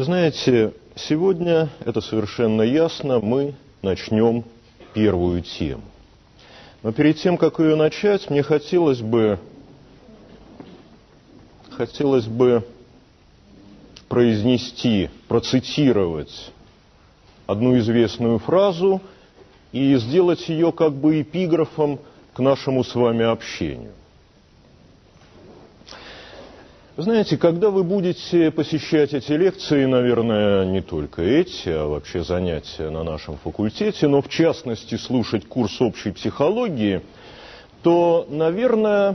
Вы знаете, сегодня, это совершенно ясно, мы начнем первую тему. Но перед тем, как ее начать, мне хотелось бы произнести, процитировать одну известную фразу и сделать ее как бы эпиграфом к нашему с вами общению. Знаете, когда вы будете посещать эти лекции, наверное, не только эти, а вообще занятия на нашем факультете, но в частности слушать курс общей психологии, то, наверное,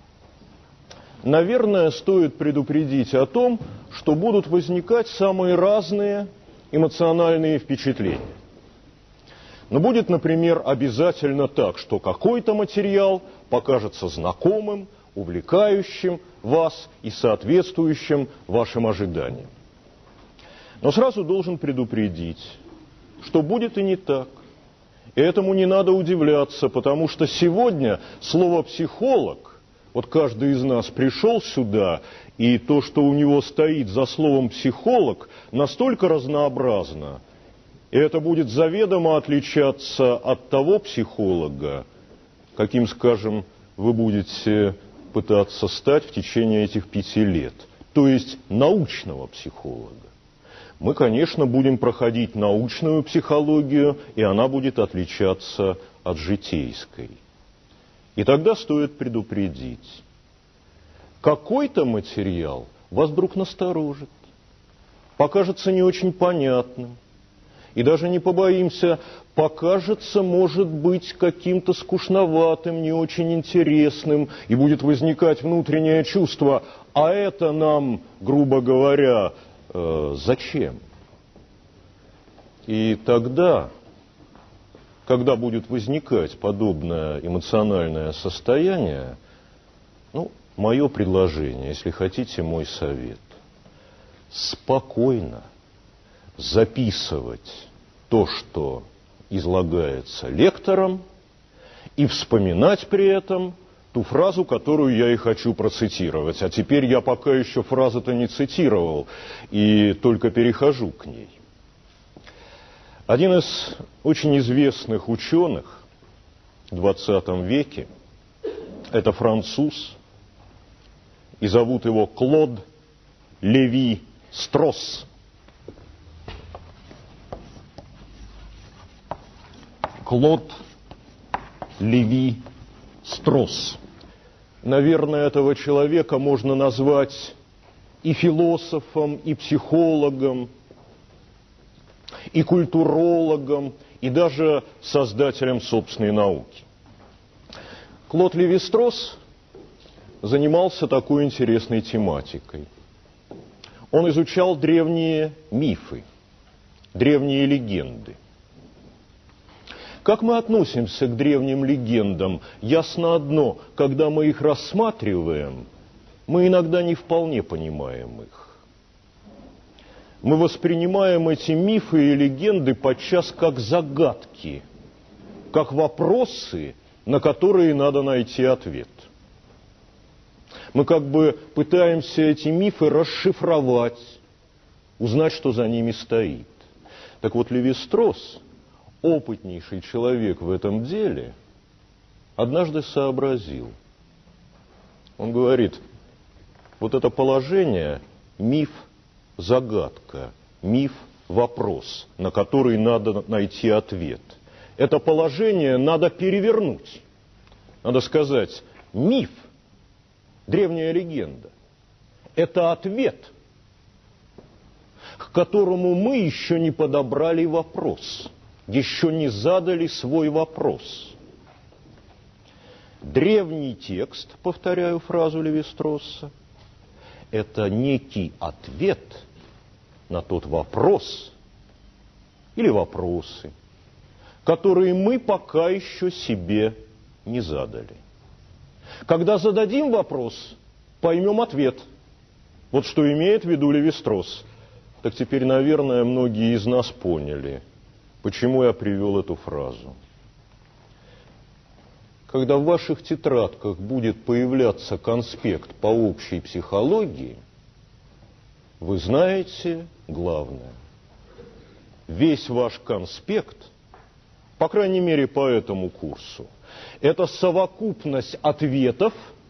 стоит предупредить о том, что будут возникать самые разные эмоциональные впечатления. Но будет, например, обязательно так, что какой-то материал покажется знакомым, увлекающим вас и соответствующим вашим ожиданиям. Но сразу должен предупредить, что будет и не так. И этому не надо удивляться, потому что сегодня слово «психолог», вот каждый из нас пришел сюда, и то, что у него стоит за словом «психолог», настолько разнообразно, и это будет заведомо отличаться от того психолога, каким, скажем, вы будете пытаться стать в течение этих 5 лет, то есть научного психолога. Мы, конечно, будем проходить научную психологию, и она будет отличаться от житейской. И тогда стоит предупредить, какой-то материал вас вдруг насторожит, покажется не очень понятным, и даже не побоимся, покажется, может быть, каким-то скучноватым, не очень интересным, и будет возникать внутреннее чувство, а это нам, грубо говоря, зачем? И тогда, когда будет возникать подобное эмоциональное состояние, мое предложение, если хотите, мой совет, спокойно записывать то, что излагается лектором, и вспоминать при этом ту фразу, которую я и хочу процитировать. А теперь я пока еще фразу-то не цитировал, и только перехожу к ней. Один из очень известных ученых в 20 веке, это француз, и зовут его Клод Леви-Стросс. Клод Леви-Стросс. Наверное, этого человека можно назвать и философом, и психологом, и культурологом, и даже создателем собственной науки. Клод Леви-Стросс занимался такой интересной тематикой. Он изучал древние мифы, древние легенды. Как мы относимся к древним легендам? Ясно одно, когда мы их рассматриваем, мы иногда не вполне понимаем их. Мы воспринимаем эти мифы и легенды подчас как загадки, как вопросы, на которые надо найти ответ. Мы как бы пытаемся эти мифы расшифровать, узнать, что за ними стоит. Так вот, Леви-Стросс, опытнейший человек в этом деле, однажды сообразил. Он говорит, вот это положение – миф-загадка, миф-вопрос, на который надо найти ответ. Это положение надо перевернуть. Надо сказать, миф, древняя легенда – это ответ, к которому мы еще не подобрали вопрос. Еще не задали свой вопрос. Древний текст, повторяю фразу Леви-Стросса, это некий ответ на тот вопрос или вопросы, которые мы пока еще себе не задали. Когда зададим вопрос, поймем ответ. Вот что имеет в виду Леви-Стросс. Так теперь, наверное, многие из нас поняли, почему я привел эту фразу. Когда в ваших тетрадках будет появляться конспект по общей психологии, вы знаете главное. Весь ваш конспект, по крайней мере по этому курсу, это совокупность ответов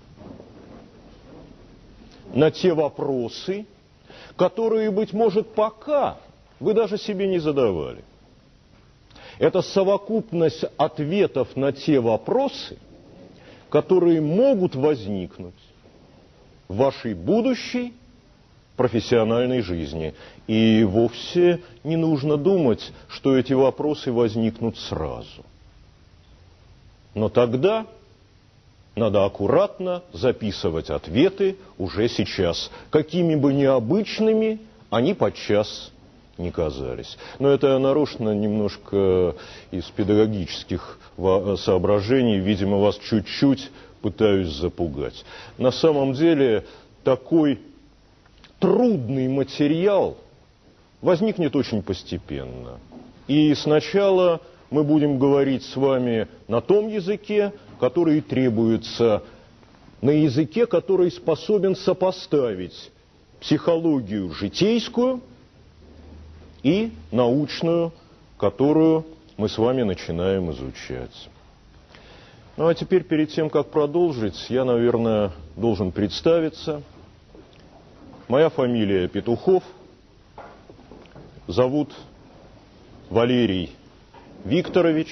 на те вопросы, которые, быть может, пока вы даже себе не задавали. Это совокупность ответов на те вопросы, которые могут возникнуть в вашей будущей профессиональной жизни. И вовсе не нужно думать, что эти вопросы возникнут сразу. Но тогда надо аккуратно записывать ответы уже сейчас, какими бы необычными они подчас не казались. Но это я нарочно немножко из педагогических соображений, видимо, вас чуть-чуть пытаюсь запугать. На самом деле такой трудный материал возникнет очень постепенно. И сначала мы будем говорить с вами на том языке, который требуется, на языке, который способен сопоставить психологию житейскую и научную, которую мы с вами начинаем изучать. Ну а теперь, перед тем, как продолжить, я, наверное, должен представиться. Моя фамилия Петухов, зовут Валерий Викторович.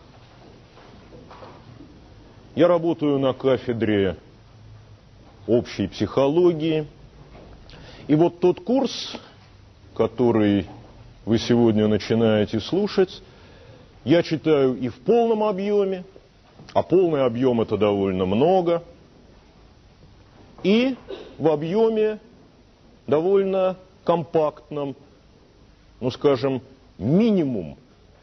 Я работаю на кафедре общей психологии. И вот тот курс, который вы сегодня начинаете слушать, я читаю и в полном объеме, а полный объем это довольно много, и в объеме довольно компактном, ну скажем, минимум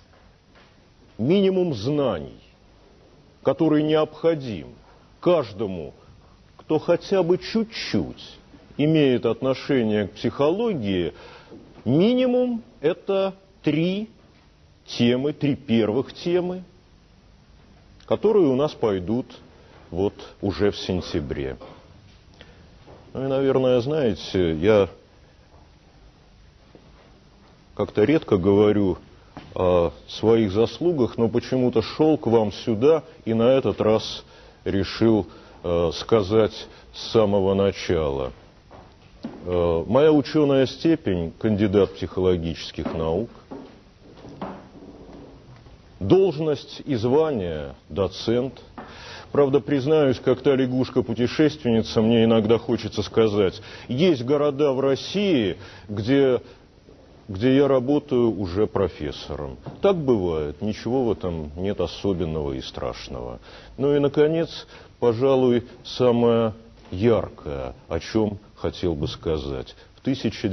знаний, который необходим каждому, кто хотя бы чуть-чуть имеет отношение к психологии. Минимум это 3 первых темы, которые у нас пойдут вот уже в сентябре. Ну и, наверное, знаете, я как-то редко говорю о своих заслугах, но почему-то шел к вам сюда и на этот раз решил сказать с самого начала. Моя ученая степень, кандидат психологических наук, должность и звание доцент. Правда, признаюсь, как та лягушка-путешественница, мне иногда хочется сказать, есть города в России, где я работаю уже профессором. Так бывает, ничего в этом нет особенного и страшного. Ну и, наконец, пожалуй, самое яркое, о чем хотел бы сказать. В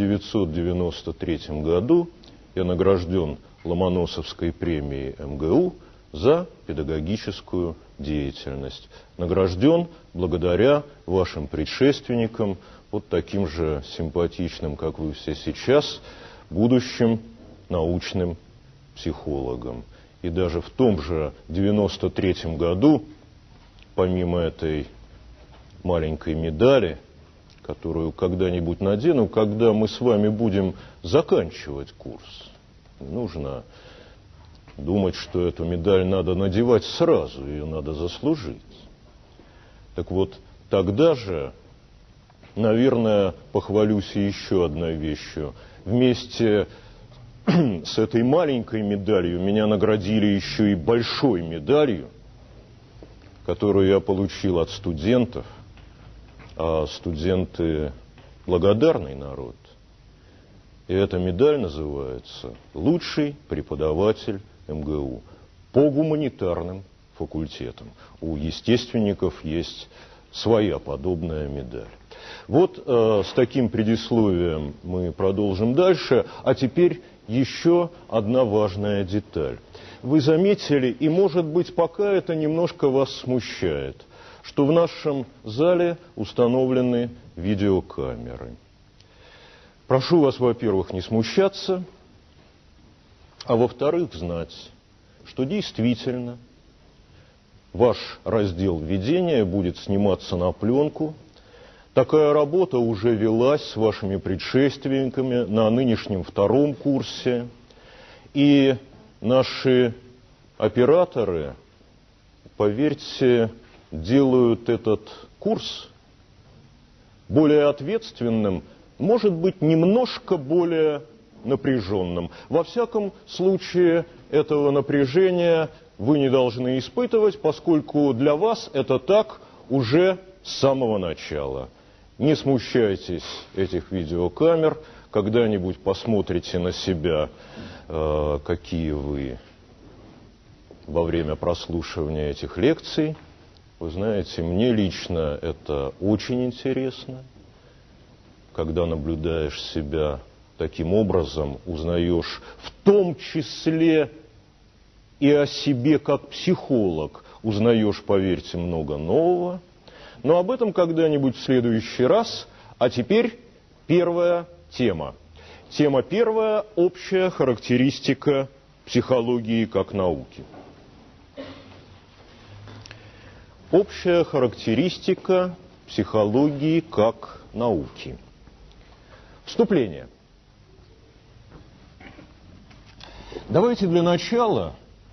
1993 году я награжден Ломоносовской премией МГУ за педагогическую деятельность. Награжден благодаря вашим предшественникам, вот таким же симпатичным, как вы все сейчас, будущим научным психологом. И даже в том же 1993 году, помимо этой маленькой медали, которую когда-нибудь надену, когда мы с вами будем заканчивать курс, нужно думать, что эту медаль надо надевать сразу, ее надо заслужить. Так вот, тогда же, наверное, похвалюсь еще одной вещью. Вместе с этой маленькой медалью меня наградили еще и большой медалью, которую я получил от студентов, а студенты благодарный народ. И эта медаль называется «Лучший преподаватель МГУ» по гуманитарным факультетам. У естественников есть своя подобная медаль. Вот с таким предисловием мы продолжим дальше. А теперь еще одна важная деталь. Вы заметили, и, может быть, пока это немножко вас смущает, что в нашем зале установлены видеокамеры. Прошу вас, во-первых, не смущаться, а во-вторых, знать, что действительно ваш раздел введения будет сниматься на пленку. Такая работа уже велась с вашими предшественниками на нынешнем втором курсе. И наши операторы, поверьте, делают этот курс более ответственным, может быть, немножко более напряженным. Во всяком случае, этого напряжения вы не должны испытывать, поскольку для вас это так уже с самого начала. Не смущайтесь этих видеокамер, когда-нибудь посмотрите на себя, какие вы во время прослушивания этих лекций. Вы знаете, мне лично это очень интересно. Когда наблюдаешь себя таким образом, узнаешь в том числе и о себе как психолог, узнаешь, поверьте, много нового. Но об этом когда-нибудь в следующий раз. А теперь первая тема. Тема первая – общая характеристика психологии как науки. Общая характеристика психологии как науки. Вступление. Давайте для начала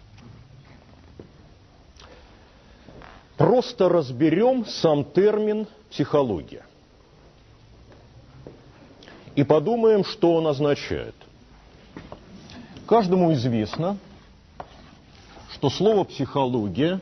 просто разберем сам термин «психология» и подумаем, что он означает. Каждому известно, что слово «психология»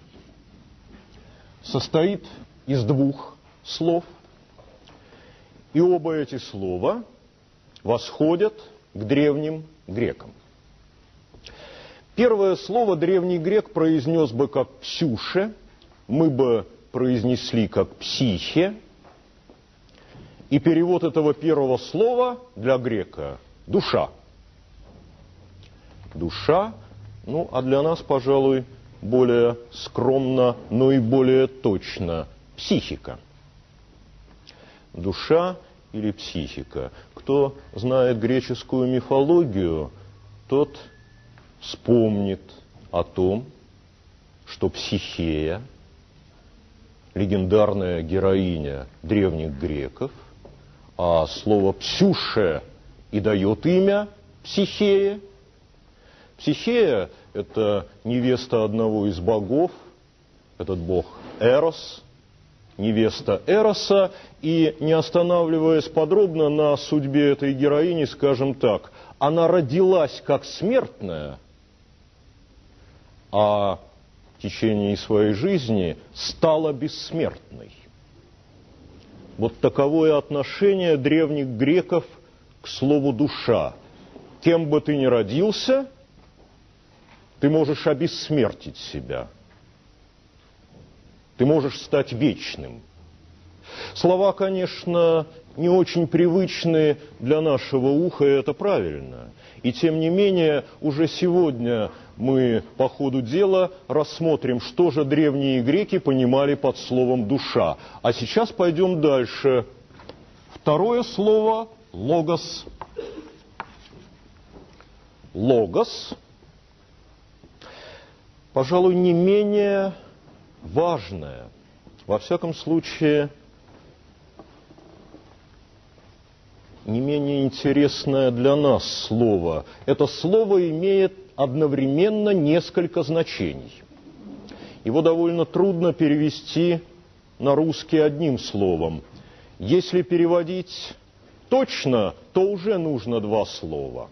состоит из двух слов, и оба эти слова восходят к древним грекам. Первое слово древний грек произнес бы как «псюше», мы бы произнесли как «психе», и перевод этого первого слова для грека – «душа». Душа, ну, а для нас, пожалуй, более скромно, но и более точно – психика. Душа или психика. Кто знает греческую мифологию, тот вспомнит о том, что Психея, легендарная героиня древних греков, а слово «псюше» и дает имя Психее. Психея – это невеста одного из богов, этот бог Эрос, невеста Эроса, и не останавливаясь подробно на судьбе этой героини, скажем так, она родилась как смертная, а в течение своей жизни стала бессмертной. Вот таковое отношение древних греков к слову «душа». Кем бы ты ни родился, ты можешь обессмертить себя. Ты можешь стать вечным. Слова, конечно, не очень привычны для нашего уха, и это правильно. И тем не менее, уже сегодня мы по ходу дела рассмотрим, что же древние греки понимали под словом «душа». А сейчас пойдем дальше. Второе слово – «логос». Логос, пожалуй, не менее важное, во всяком случае, не менее интересное для нас слово. Это слово имеет одновременно несколько значений. Его довольно трудно перевести на русский одним словом. Если переводить точно, то уже нужно два слова.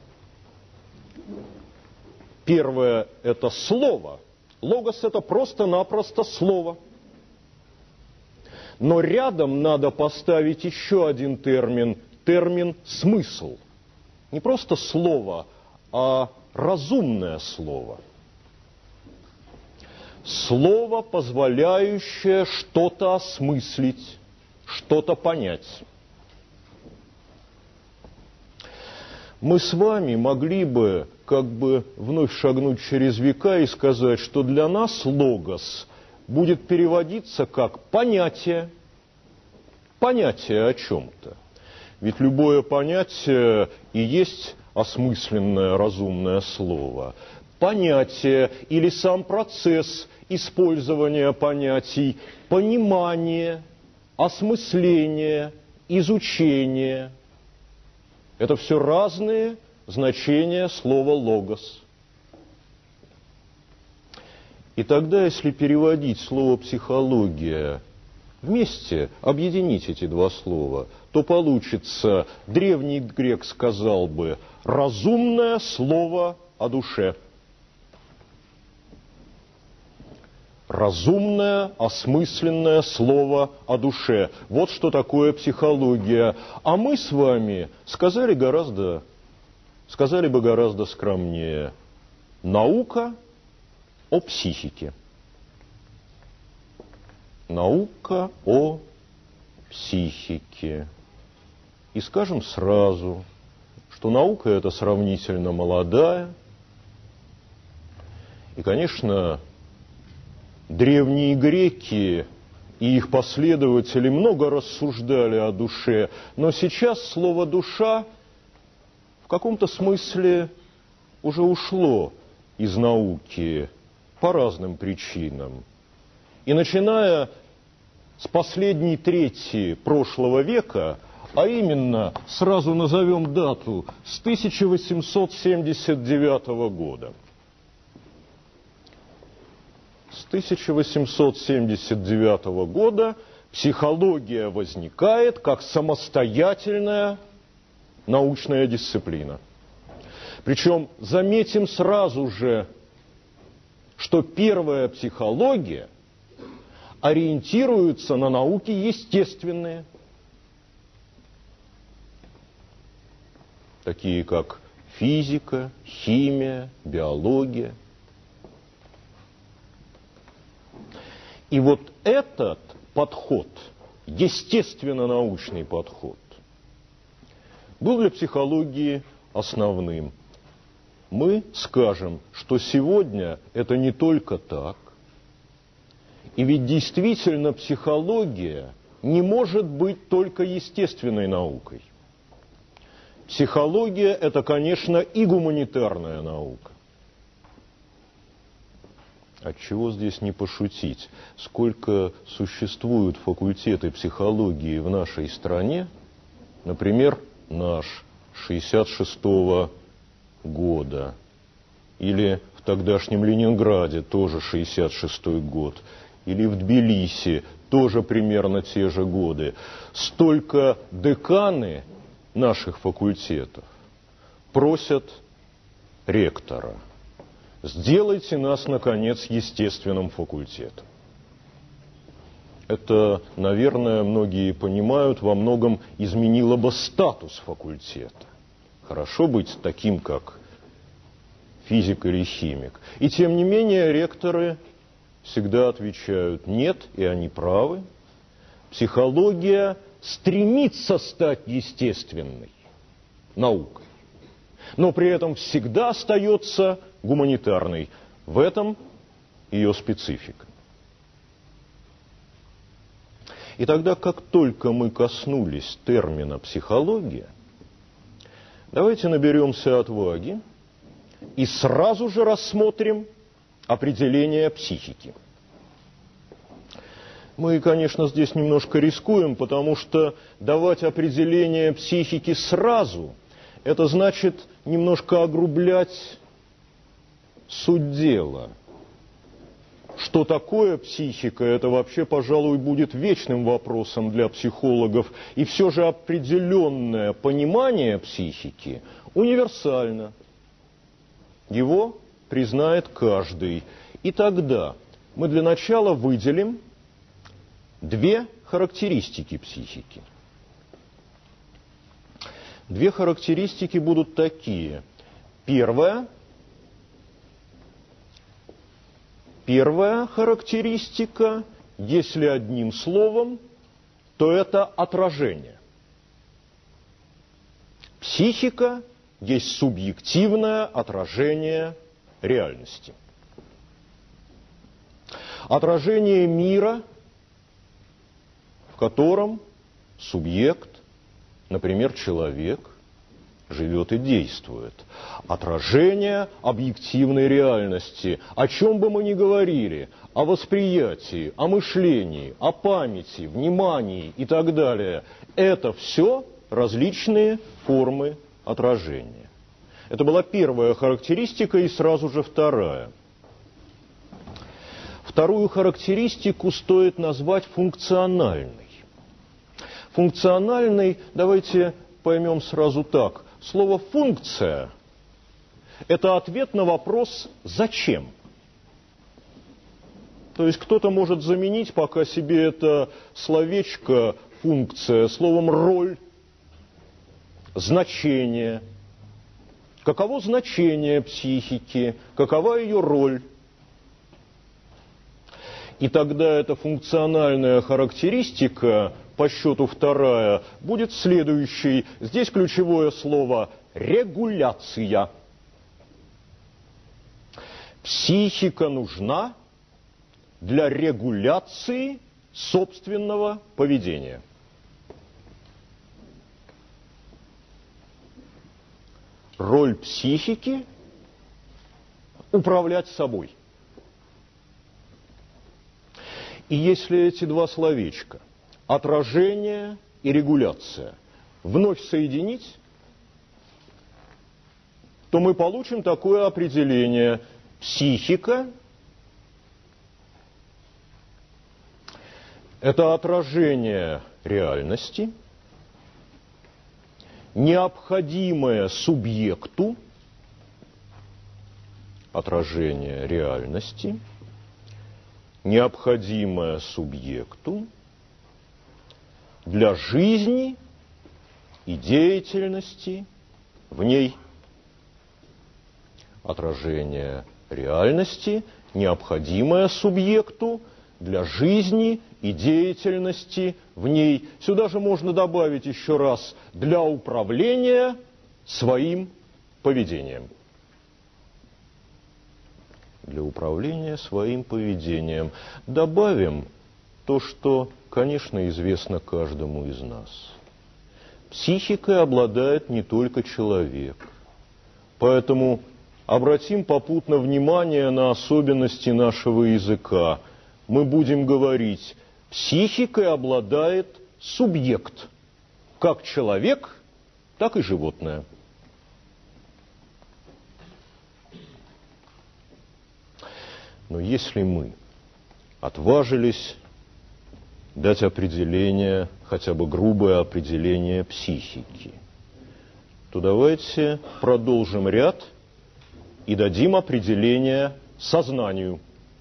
Первое – это слово. Логос – это просто-напросто слово. Но рядом надо поставить еще один термин – термин «смысл». Не просто слово, а разумное слово. Слово, позволяющее что-то осмыслить, что-то понять. Мы с вами могли бы как бы вновь шагнуть через века и сказать, что для нас логос будет переводиться как понятие. Понятие о чем-то. Ведь любое понятие и есть осмысленное, разумное слово. Понятие или сам процесс использования понятий, понимание осмысление, изучение – это все разные значения слова «логос». И тогда, если переводить слово «психология» вместе, объединить эти два слова, то получится, древний грек сказал бы, разумное слово о душе. Разумное, осмысленное слово о душе. Вот что такое психология. А мы с вами сказали бы гораздо скромнее. Наука о психике. Наука о психике. И скажем сразу, что наука эта сравнительно молодая. И, конечно, древние греки и их последователи много рассуждали о душе, но сейчас слово «душа» в каком-то смысле уже ушло из науки по разным причинам. И начиная с последней трети прошлого века, а именно, сразу назовем дату, с 1879 года. С 1879 года психология возникает как самостоятельная научная дисциплина. Причем заметим сразу же, что первая психология ориентируется на науки естественные, такие как физика, химия, биология. И вот этот подход, естественно-научный подход, был для психологии основным. Мы скажем, что сегодня это не только так, и ведь действительно психология не может быть только естественной наукой. Психология – это, конечно, и гуманитарная наука. Отчего здесь не пошутить? Сколько существуют факультеты психологии в нашей стране, например, наш 66-го года, или в тогдашнем Ленинграде, тоже 66-й год, или в Тбилиси, тоже примерно те же годы. Столько деканы наших факультетов просят ректора: сделайте нас, наконец, естественным факультетом. Это, наверное, многие понимают, во многом изменило бы статус факультета. Хорошо быть таким, как физик или химик. И тем не менее ректоры всегда отвечают: нет, и они правы. Психология стремится стать естественной наукой, но при этом всегда остается гуманитарной. В этом ее специфика. И тогда, как только мы коснулись термина «психология», давайте наберемся отваги и сразу же рассмотрим определение психики. Мы, конечно, здесь немножко рискуем, потому что давать определение психики сразу – это значит немножко огрублять суть дела. Что такое психика, это вообще, пожалуй, будет вечным вопросом для психологов. И все же определенное понимание психики универсально. Его признает каждый. И тогда мы для начала выделим две характеристики психики. Две характеристики будут такие. Первая характеристика, если одним словом, то это отражение. Психика есть субъективное отражение реальности. Отражение мира, в котором субъект, например, человек, живет и действует. Отражение объективной реальности. О чем бы мы ни говорили, о восприятии, о мышлении, о памяти, внимании и так далее, это все различные формы отражения. Это была первая характеристика и сразу же вторая. Вторую характеристику стоит назвать функциональной. Функциональной, давайте поймем сразу так. Слово «функция» – это ответ на вопрос «зачем?». То есть кто-то может заменить пока себе это словечко «функция» словом «роль», «значение». Каково значение психики, какова ее роль? И тогда эта функциональная характеристика, по счету вторая, будет следующей. Здесь ключевое слово «регуляция». Психика нужна для регуляции собственного поведения. Роль психики – управлять собой. И если эти два словечка – отражение и регуляция – вновь соединить, то мы получим такое определение: психика – это отражение реальности, необходимое субъекту, отражение реальности, необходимое субъекту для жизни и деятельности в ней. Отражение реальности, необходимое субъекту для жизни и деятельности в ней. Сюда же можно добавить еще раз: для управления своим поведением. Для управления своим поведением. Добавим то, что, конечно, известно каждому из нас. Психикой обладает не только человек. Поэтому обратим попутно внимание на особенности нашего языка. Мы будем говорить: психикой обладает субъект, как человек, так и животное. Но если мы отважились дать определение, хотя бы грубое определение психики, то давайте продолжим ряд и дадим определение сознанию.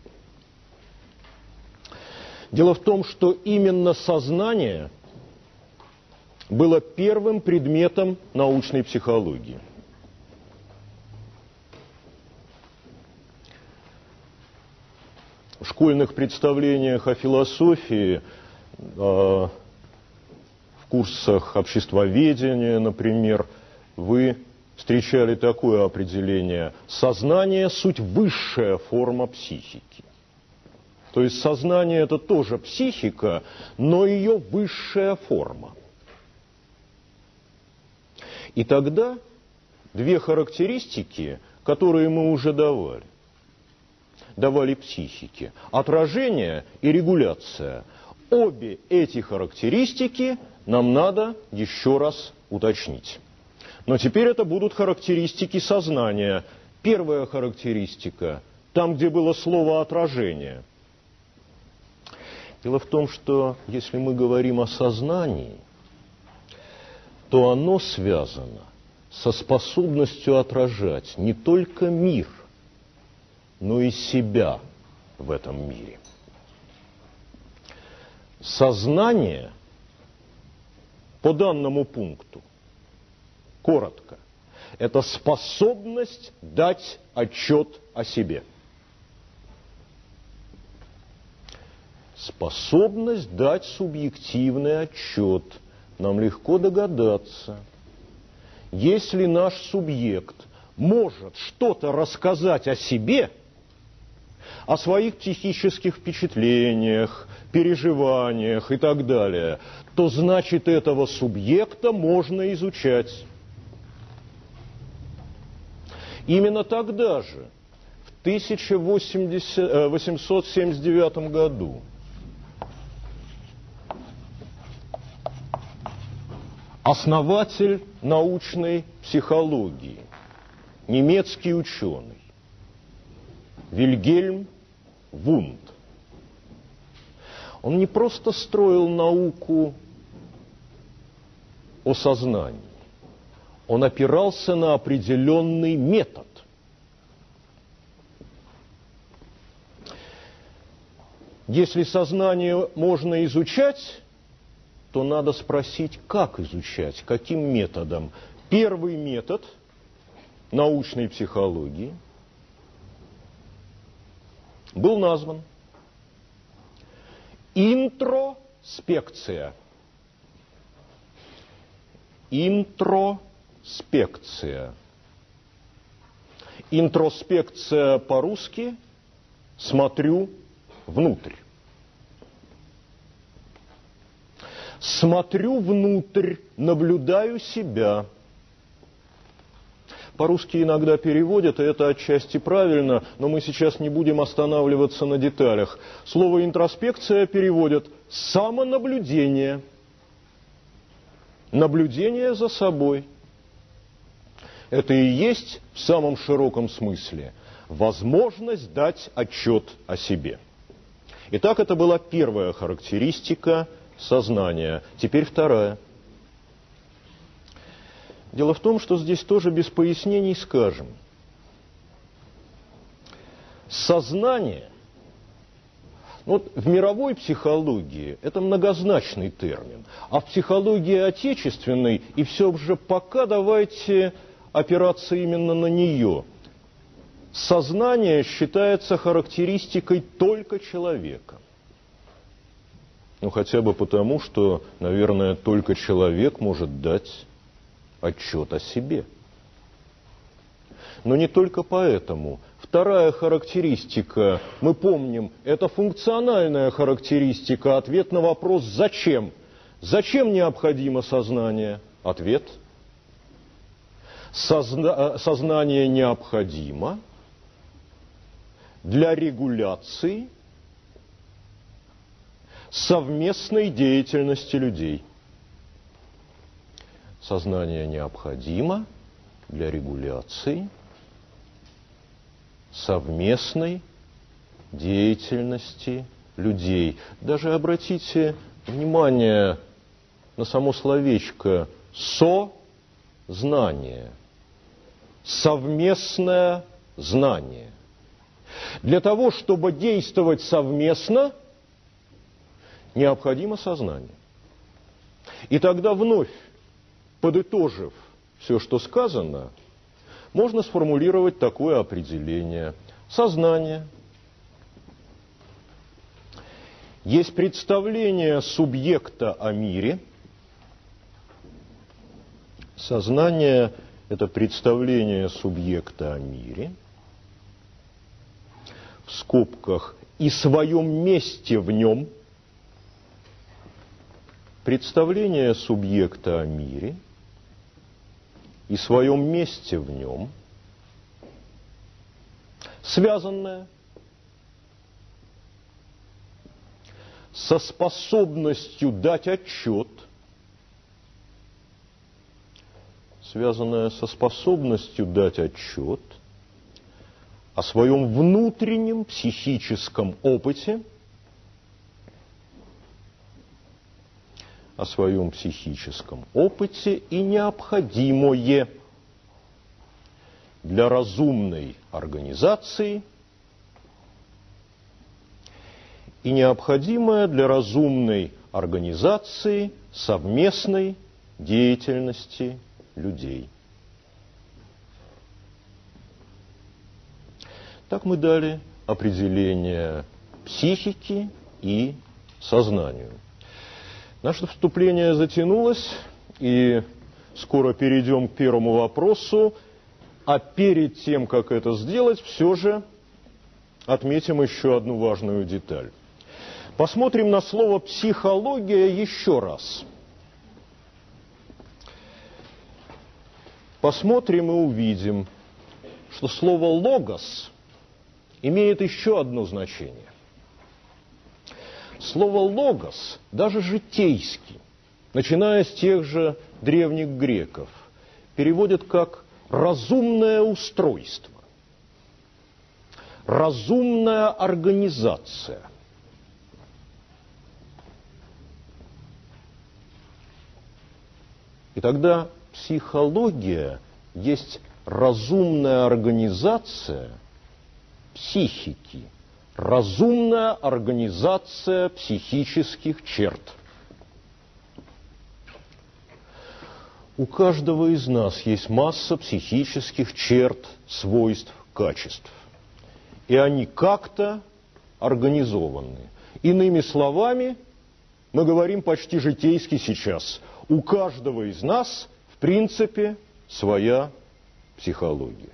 Дело в том, что именно сознание было первым предметом научной психологии. В школьных представлениях о философии, в курсах обществоведения, например, вы встречали такое определение: сознание – суть высшая форма психики. То есть сознание – это тоже психика, но ее высшая форма. И тогда две характеристики, которые мы уже давали психике: отражение и регуляция. Обе эти характеристики нам надо еще раз уточнить. Но теперь это будут характеристики сознания. Первая характеристика, там, где было слово «отражение». Дело в том, что если мы говорим о сознании, то оно связано со способностью отражать не только мир, но и себя в этом мире. Сознание по данному пункту, коротко, это способность дать отчет о себе. Способность дать субъективный отчет. Нам легко догадаться. Если наш субъект может что-то рассказать о себе, о своих психических впечатлениях, переживаниях и так далее, то значит, этого субъекта можно изучать. Именно тогда же, в 1879 году, основатель научной психологии, немецкий ученый Вильгельм Вундт, он не просто строил науку о сознании, он опирался на определенный метод. Если сознание можно изучать, то надо спросить, как изучать, каким методом. Первый метод научной психологии был назван интроспекция. Интроспекция. Интроспекция по-русски «смотрю внутрь». Смотрю внутрь, наблюдаю себя. По-русски иногда переводят, и это отчасти правильно, но мы сейчас не будем останавливаться на деталях. Слово «интроспекция» переводят «самонаблюдение». Наблюдение за собой. Это и есть в самом широком смысле возможность дать отчет о себе. Итак, это была первая характеристика сознания. Теперь вторая. Дело в том, что здесь тоже без пояснений скажем. Сознание, в мировой психологии это многозначный термин, а в психологии отечественной, и все же пока давайте опираться именно на нее, сознание считается характеристикой только человека. Хотя бы потому, что, наверное, только человек может дать отчет о себе. Но не только поэтому. Вторая характеристика, мы помним, это функциональная характеристика, ответ на вопрос «зачем?». Зачем необходимо сознание? Ответ – сознание необходимо для регуляции совместной деятельности людей. Сознание необходимо для регуляции совместной деятельности людей. Даже обратите внимание на само словечко «со-знание», совместное знание. Для того, чтобы действовать совместно, необходимо сознание. И тогда вновь, подытожив все, что сказано, можно сформулировать такое определение. Сознание есть представление субъекта о мире. Сознание – это представление субъекта о мире, в скобках, и своем месте в нем. Представление субъекта о мире и своем месте в нем, связанное со способностью дать отчет, связанное со способностью дать отчет о своем внутреннем психическом опыте, и необходимое для разумной организации совместной деятельности людей. Так мы дали определение психики и сознанию. Наше вступление затянулось, и скоро перейдем к первому вопросу. А перед тем, как это сделать, все же отметим еще одну важную деталь. Посмотрим на слово «психология» еще раз. Посмотрим и увидим, что слово «логос» имеет еще одно значение. Слово «логос», даже житейский, начиная с тех же древних греков, переводят как «разумное устройство», «разумная организация». И тогда психология есть разумная организация психики, разумная организация психических черт. У каждого из нас есть масса психических черт, свойств, качеств. И они как-то организованы. Иными словами, мы говорим почти житейски сейчас. У каждого из нас, в принципе, своя психология.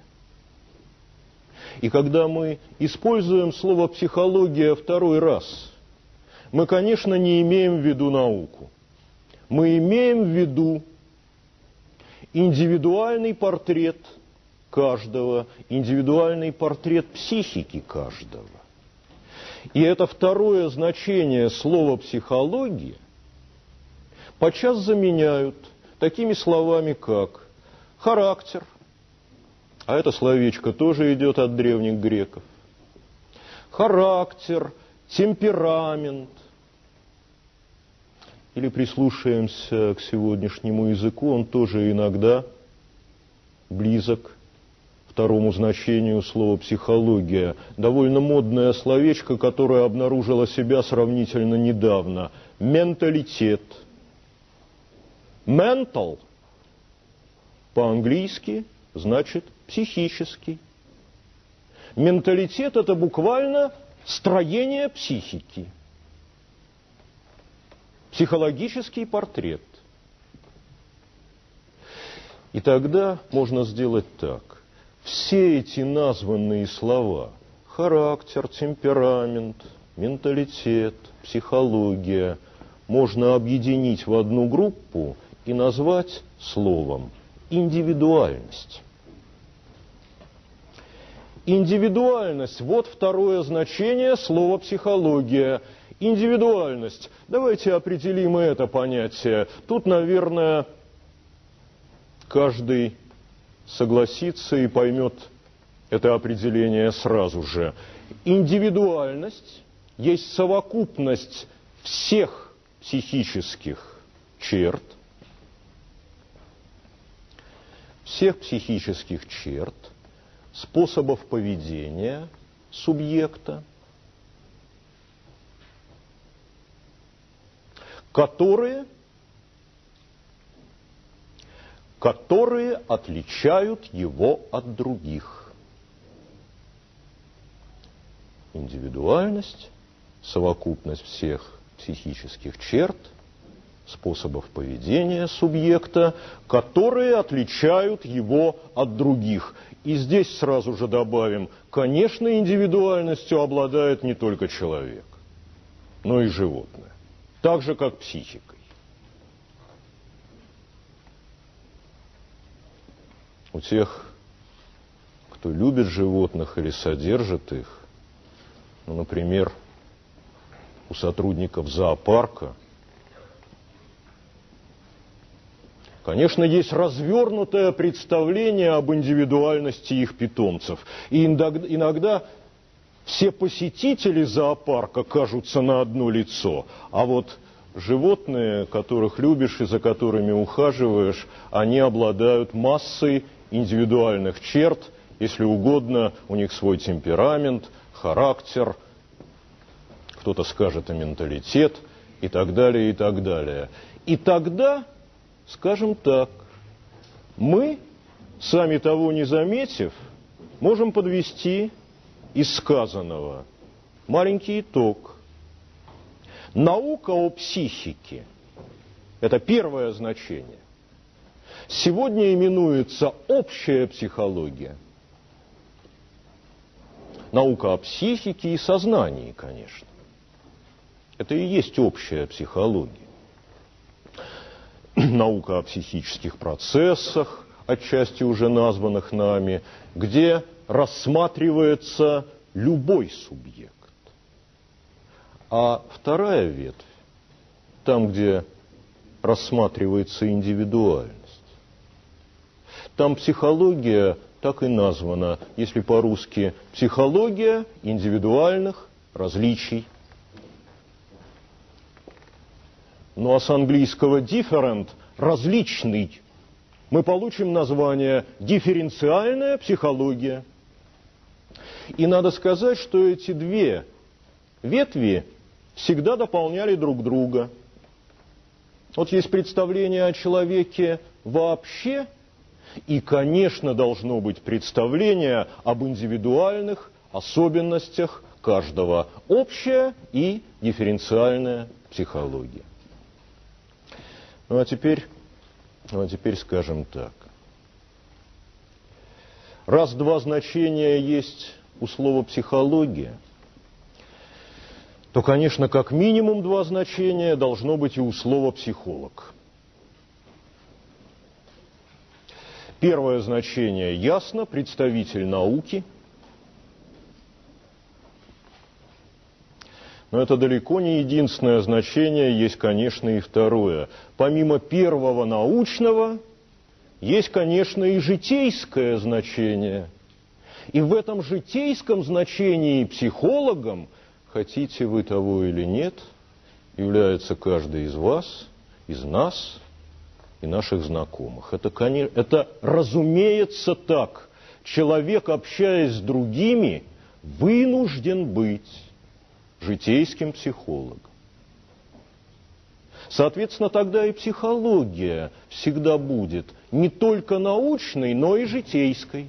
И когда мы используем слово «психология» второй раз, мы, конечно, не имеем в виду науку. Мы имеем в виду индивидуальный портрет каждого, индивидуальный портрет психики каждого. И это второе значение слова «психология» подчас заменяют такими словами, как характер, а это словечко тоже идет от древних греков, характер, темперамент. Или прислушаемся к сегодняшнему языку, он тоже иногда близок второму значению слова «психология». Довольно модное словечко, которое обнаружило себя сравнительно недавно. Менталитет. Mental по-английски значит психический. Менталитет – это буквально строение психики. Психологический портрет. И тогда можно сделать так. Все эти названные слова – характер, темперамент, менталитет, психология – можно объединить в одну группу и назвать словом индивидуальность. Индивидуальность – вот второе значение слова «психология». Индивидуальность. Давайте определим и это понятие. Тут, наверное, каждый согласится и поймет это определение сразу же. Индивидуальность есть совокупность всех психических черт, способов поведения субъекта, которые отличают его от других. Индивидуальность, совокупность всех психических черт, способов поведения субъекта, которые отличают его от других. И здесь сразу же добавим, конечно, индивидуальностью обладает не только человек, но и животное, так же, как психикой. У тех, кто любит животных или содержит их, ну, например, у сотрудников зоопарка, конечно, есть развернутое представление об индивидуальности их питомцев. И иногда все посетители зоопарка кажутся на одно лицо, а вот животные, которых любишь и за которыми ухаживаешь, они обладают массой индивидуальных черт, если угодно, у них свой темперамент, характер, кто-то скажет и менталитет, и так далее, и так далее. И тогда, скажем так, мы, сами того не заметив, можем подвести из сказанного маленький итог. Наука о психике – это первое значение. Сегодня именуется общая психология. Наука о психике и сознании, конечно. Это и есть общая психология. Наука о психических процессах, отчасти уже названных нами, где рассматривается любой субъект. А вторая ветвь, там, где рассматривается индивидуальность. Там психология так и названа, если по-русски, психология индивидуальных различий. Ну а с английского different – различный. Мы получим название дифференциальная психология. И надо сказать, что эти две ветви всегда дополняли друг друга. Вот есть представление о человеке вообще, и, конечно, должно быть представление об индивидуальных особенностях каждого. Общая и дифференциальная психология. Ну а теперь скажем так. Раз два значения есть у слова «психология», то, конечно, как минимум два значения должно быть и у слова «психолог». Первое значение ясно, представитель науки. Но это далеко не единственное значение, есть, конечно, и второе. Помимо первого научного, есть, конечно, и житейское значение. И в этом житейском значении психологом, хотите вы того или нет, является каждый из вас, из нас и наших знакомых. Это разумеется так. Человек, общаясь с другими, вынужден быть житейским психологом. Соответственно, тогда и психология всегда будет не только научной, но и житейской.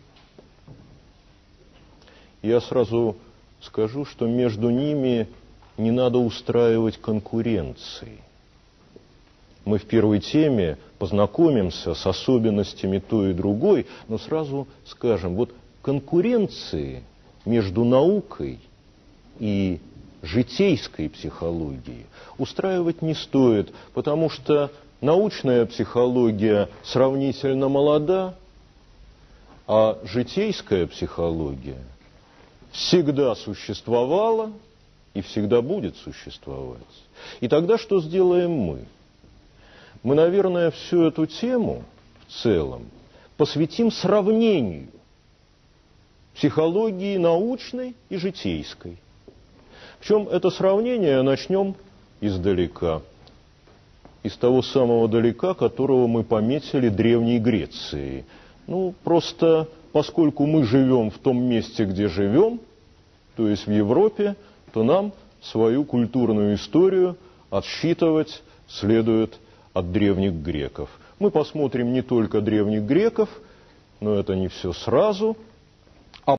Я сразу скажу, что между ними не надо устраивать конкуренции. Мы в первой теме познакомимся с особенностями той и другой, но сразу скажем, вот конкуренции между наукой и житейской психологией устраивать не стоит, потому что научная психология сравнительно молода, а житейская психология всегда существовала и всегда будет существовать. И тогда что сделаем мы? Мы, наверное, всю эту тему в целом посвятим сравнению психологии научной и житейской. Причем это сравнение начнем издалека, из того самого далека, которого мы пометили Древней Грецией. Ну, просто поскольку мы живем в том месте, где живем, то есть в Европе, то нам свою культурную историю отсчитывать следует от древних греков. Мы посмотрим не только древних греков, но это не все сразу –